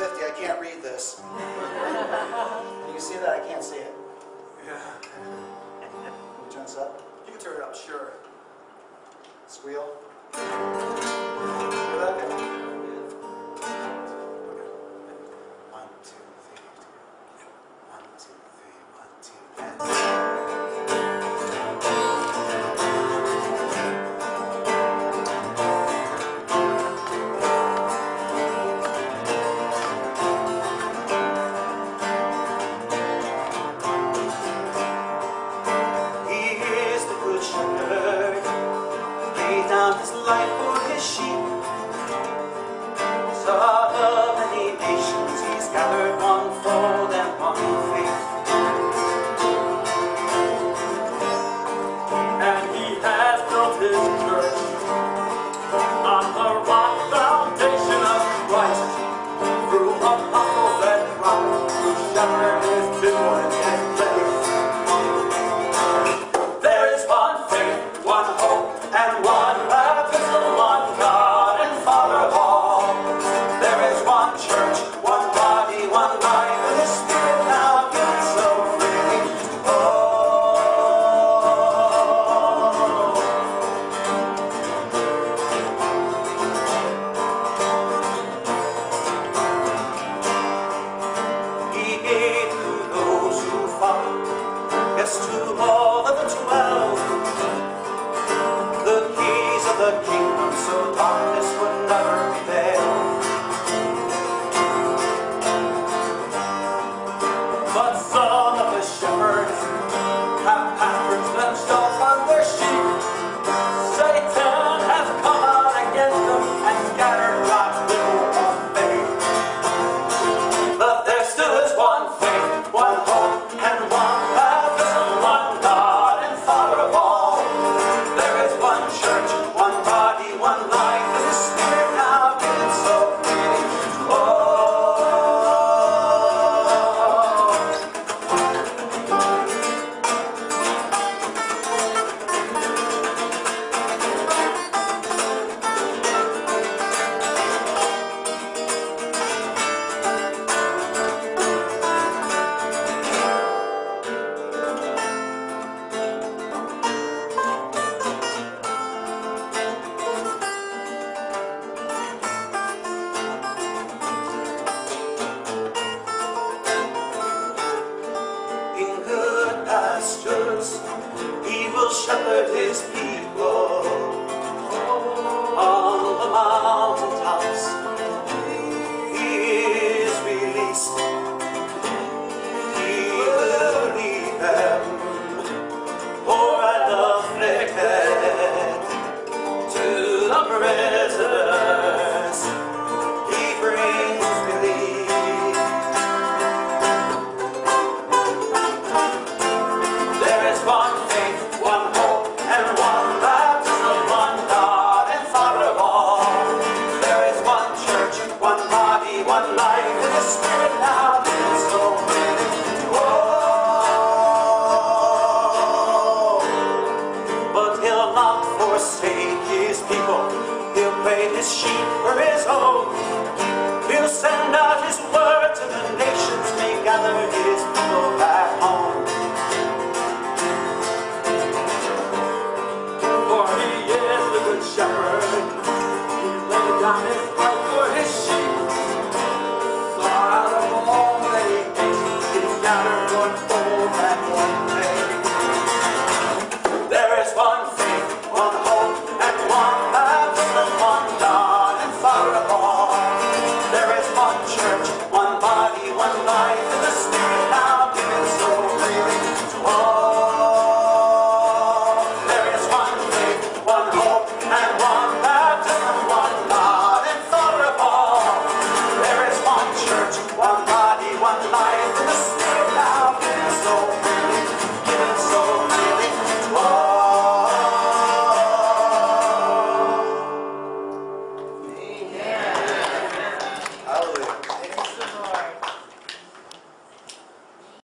50, I can't read this. Can you see that? I can't see it. Yeah. Can you turn this up? You can turn it up, sure. Squeal. Hear that? Okay. 1, 2, 3, 1, 2, 3, 1, 2, and... His life for his sheep. So of many nations he's gathered one fold and one faith. And he has built his church on the rock foundation of Christ. Through apostles and prophets, whose shepherd is born in faith. There is one faith, one hope, and one baptism, one God and Father of all. There is one church, one body, one life, and the Spirit now given so freely to all. He gave to those who follow, yes, to all of the 12. The keys of the kingdom, so darkness would never prevail. But some of the shepherds have patterns themselves on their sheep. Satan has come out against them and scattered God's little of faith. But there still is one faith, one hope, and one baptism, one God and Father of all. There is one church, one body, one life, and the Spirit now given so freely to all. In good pastures, he will shepherd his people.